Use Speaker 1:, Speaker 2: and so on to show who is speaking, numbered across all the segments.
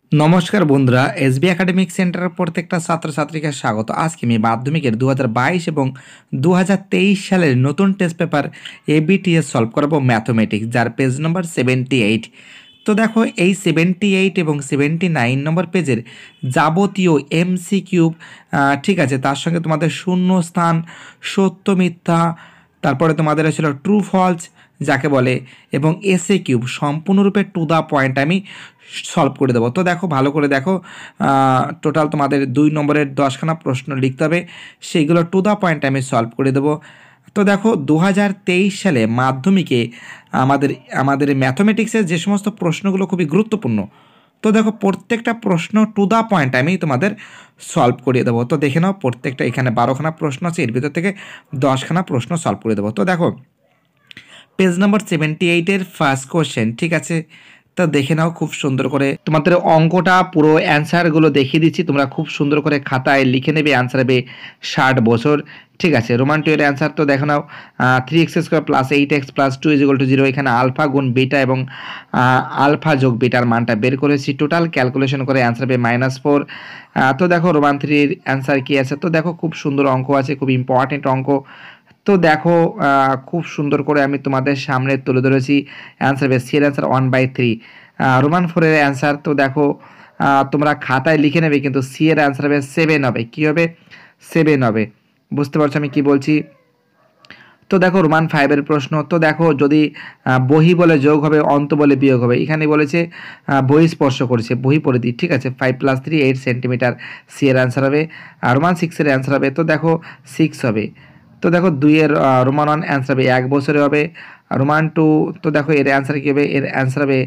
Speaker 1: নমস্কার বন্ধুরা, SB academic সেন্টারের প্রত্যেকটা ছাত্রছাত্রীকে স্বাগত। আজকে আমি মাধ্যমিকের 2022 এবং 2023 সালের নতুন টেস্ট পেপার এবিটিএস সলভ করব ম্যাথমেটিক্স, যার পেজ নম্বর 78। তো দেখো, এই 78 এবং 79 নম্বর পেজের যাবতীয় এমসিকিউ, ঠিক আছে, তার সঙ্গে তোমাদের শূন্য স্থান, সত্য মিথ্যা, তারপরে তোমাদের ছিল ট্রু ফলস যাকে বলে, এবং এসএ কিউব সম্পূর্ণরূপে টু দ্য পয়েন্ট আমি সলভ করে দেবো। তো দেখো, ভালো করে দেখো, টোটাল তোমাদের 2 নম্বরের 10খানা প্রশ্ন লিখতে হবে, সেইগুলো টু দ্য পয়েন্ট আমি সলভ করে দেবো। তো দেখো, 2023 সালে মাধ্যমিকে আমাদের আমাদের ম্যাথমেটিক্সের যে সমস্ত প্রশ্নগুলো খুবই গুরুত্বপূর্ণ, তো দেখো প্রত্যেকটা প্রশ্ন টু দ্য পয়েন্ট আমি তোমাদের সলভ করিয়ে দেবো। তো দেখে নাও, প্রত্যেকটা এখানে 12খানা প্রশ্ন আছে, এর ভিতর থেকে 10খানা প্রশ্ন সলভ করে দেবো। তো দেখো, পেজ নাম্বার 78-এর ফার্স্ট কোশ্চেন, ঠিক আছে। তো দেখে নাও খুব সুন্দর করে, তোমাদের অঙ্কটা পুরো অ্যান্সারগুলো দেখিয়ে দিচ্ছি, তোমরা খুব সুন্দর করে খাতায় লিখে নেবে। অ্যান্সার হবে 60 বছর, ঠিক আছে। রোমান 2 এর অ্যান্সার তো দেখে নাও, 3x² + 8x + 2 = 0। এখানে আলফা গুণ বিটা এবং আলফা যোগ বিটার মানটা বের করেছি, টোটাল ক্যালকুলেশন করে অ্যান্সার হবে -4। তো দেখো রোমান 3 এর অ্যান্সার কী আছে, তো দেখো খুব সুন্দর অঙ্ক আছে, খুব ইম্পর্টেন্ট অঙ্ক। তো দেখো, খুব সুন্দর করে আমি তোমাদের সামনে তুলে ধরেছি। অ্যান্সার হবে, সি এর অ্যান্সার 1/3। রোমান 4 এর অ্যান্সার তো দেখো, তোমরা খাতায় লিখে নেবে, কিন্তু সি এর অ্যান্সার হবে 7 হবে। কী হবে? 7 হবে। বুঝতে পারছো আমি কি বলছি? তো দেখো রোমান 5 এর প্রশ্ন, তো দেখো যদি বহি বলে যোগ হবে, অন্ত বলে বিয়োগ হবে। এখানে বলেছে বহি স্পর্শ করেছে, বহি পরিধি, ঠিক আছে। 5 + 3 8 সেন্টিমিটার, সি এর অ্যান্সার হবে। আর রোমান 6 এর অ্যান্সার হবে, তো দেখো 6 হবে। তো দেখো 2 এর রোমান 1 অ্যান্সার হবে 1 বছরে হবে। রোমান 2, তো দেখো এর অ্যান্সার কী হবে? এর অ্যান্সার হবে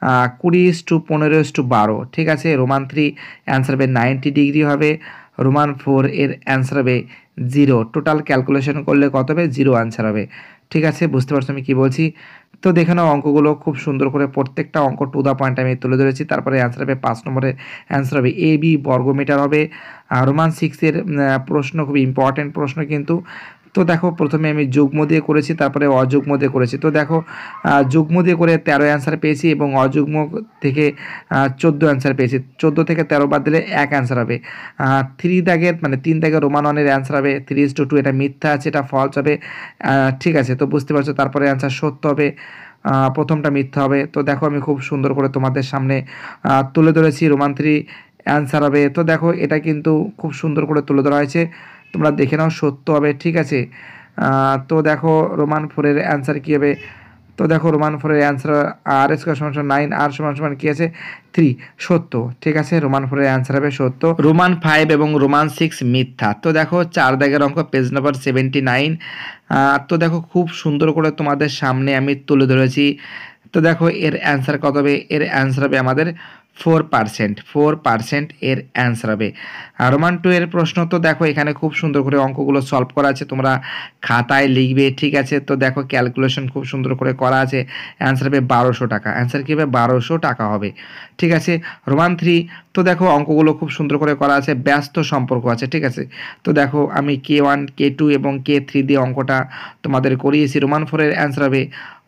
Speaker 1: 20:15:12, ঠিক আছে। রোমান 3 অ্যান্সার হবে 90 ডিগ্রি হবে। রোমান 4 এর অ্যান্সার হবে 0। টোটাল ক্যালকুলেশন করলে কত হবে? 0 অ্যান্সার হবে, ঠিক আছে। বুঝতে পারছো আমি কী বলছি? তো দেখে নাও অঙ্কগুলো খুব সুন্দর করে, প্রত্যেকটা অঙ্ক টু দ্য পয়েন্ট আমি তুলে ধরেছি। তারপরে অ্যান্সার হবে 5 নম্বরের অ্যান্সার হবে এবি বর্গমিটার হবে। রোমান 6 এর প্রশ্ন খুবই ইম্পর্টেন্ট প্রশ্ন কিন্তু। তো দেখো, প্রথমে আমি যুগ্ম দিয়ে করেছি, তারপরে অযুগ্ম দিয়ে করেছি। তো দেখো, যুগ্ম দিয়ে করে 13 অ্যান্সার পেয়েছি এবং অযুগ্ম থেকে 14 অ্যান্সার পেয়েছি। 14 থেকে 13 বাদ দিলে 1 অ্যান্সার হবে। 3 দাগের মানে 3 দাগের রোমান 1 এর অ্যান্সার হবে 3:2, এটা মিথ্যা আছে, এটা ফলস হবে, ঠিক আছে। তো বুঝতে পারছো, তারপরে অ্যান্সার সত্য হবে, প্রথমটা মিথ্যা হবে। তো দেখো, আমি খুব সুন্দর করে তোমাদের সামনে তুলে ধরেছি। রোমান 3 অ্যান্সার হবে, তো দেখো এটা কিন্তু খুব সুন্দর করে তুলে ধরা হয়েছে, তোমরা দেখে নাও, সত্য হবে, ঠিক আছে। তো দেখো রোমান 4 এর অ্যান্সার কী হবে? তো দেখো রোমান 4 এর অ্যান্সার r² = 9, r কী আছে? 3, সত্য, ঠিক আছে। রোমান 4 এর অ্যান্সার হবে সত্য। রোমান 5 এবং রোমান 6 মিথ্যা। তো দেখো 4 দাগের অঙ্ক, পেজ নাম্বার 79। তো দেখো খুব সুন্দর করে তোমাদের সামনে আমি তুলে ধরেছি। তো দেখো এর অ্যান্সার কত হবে? এর অ্যান্সার হবে আমাদের 4% এর অ্যান্সার হবে। আর রোমান 2 এর প্রশ্ন, তো দেখো এখানে খুব সুন্দর করে অঙ্কগুলো সলভ করা আছে, তোমরা খাতায় লিখবে, ঠিক আছে। তো দেখো ক্যালকুলেশন খুব সুন্দর করে করা আছে, অ্যান্সার হবে 1200 টাকা। অ্যান্সার কী হবে? 1200 টাকা হবে, ঠিক আছে। রোমান 3, তো দেখো অঙ্কগুলো খুব সুন্দর করে করা আছে, ব্যস্ত সম্পর্ক আছে, ঠিক আছে। তো দেখো আমি K1 K2 এবং K3 দিয়ে অঙ্কটা তোমাদের করিয়েছি। রোমান 4 এর অ্যান্সার হবে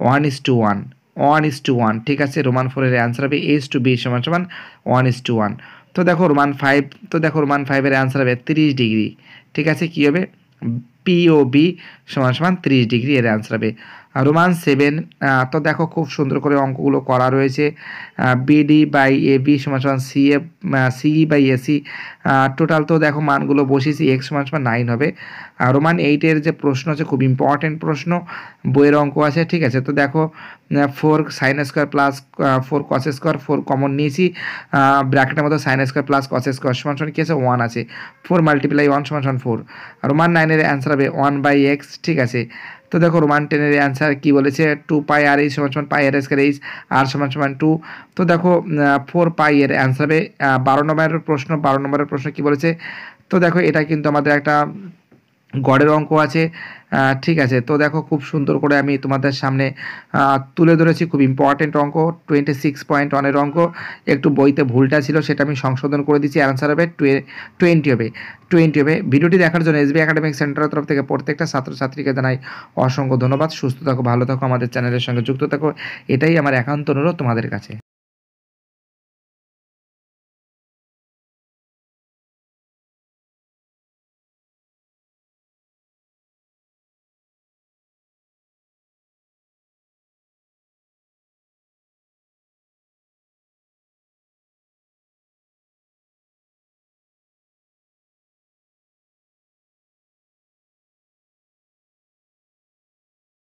Speaker 1: 1:1, ঠিক আছে। রোমান 4 এর অ্যান্সার হবে A/B = 1:1। তো দেখো রোমান 5, তো দেখো রোমান 5 এর অ্যান্সার হবে 30 ডিগ্রি, ঠিক আছে। কী হবে? POB = 30 ডিগ্রি, এর অ্যান্সার হবে। রোমান 7, তো দেখো খুব সুন্দর করে অঙ্কগুলো করা রয়েছে। BD/AB = CE/AC, টোটাল তো দেখো মানগুলো বসিয়েছি, x = 9 হবে। রোমান 8 এর যে প্রশ্ন আছে, খুব ইম্পর্টেন্ট প্রশ্ন, বইয়ের অঙ্ক আছে, ঠিক আছে। তো দেখো 4 sin² + 4 cos², 4 কমন নিয়েছি, ব্র্যাকেটের মধ্যে sin² + cos² কী আছে? 1 আছে। 4 × 1 = 4। রোমান 9 এর অ্যান্সার হবে 1/x, ঠিক আছে। তো দেখো রোমান 10 এর অ্যান্সার কী বলেছে? 2πr/h = πr², r = 2। তো দেখো 4π এর অ্যান্সার হবে 12 নম্বরের প্রশ্ন। 12 নম্বরের প্রশ্ন কী বলেছে? তো দেখো এটা কিন্তু আমাদের একটা গড়ের অঙ্ক আছে, ঠিক আছে। তো দেখো খুব সুন্দর করে আমি তোমাদের সামনে তুলে ধরেছি, খুব ইম্পর্টেন্ট অঙ্ক, 26.1 এর অঙ্ক। একটু বইতে ভুলটা ছিল, সেটা আমি সংশোধন করে দিচ্ছি। অ্যান্সার হবে 20 হবে, 20 হবে। ভিডিওটি দেখার জন্য এসবি একাডেমিক সেন্টারের তরফ থেকে প্রত্যেকটা ছাত্রছাত্রীকে জানাই অসংখ্য ধন্যবাদ। সুস্থ থাকো, ভালো থাকো, আমাদের চ্যানেলের সঙ্গে যুক্ত থাকো, এটাই আমার একান্ত অনুরোধ তোমাদের কাছে।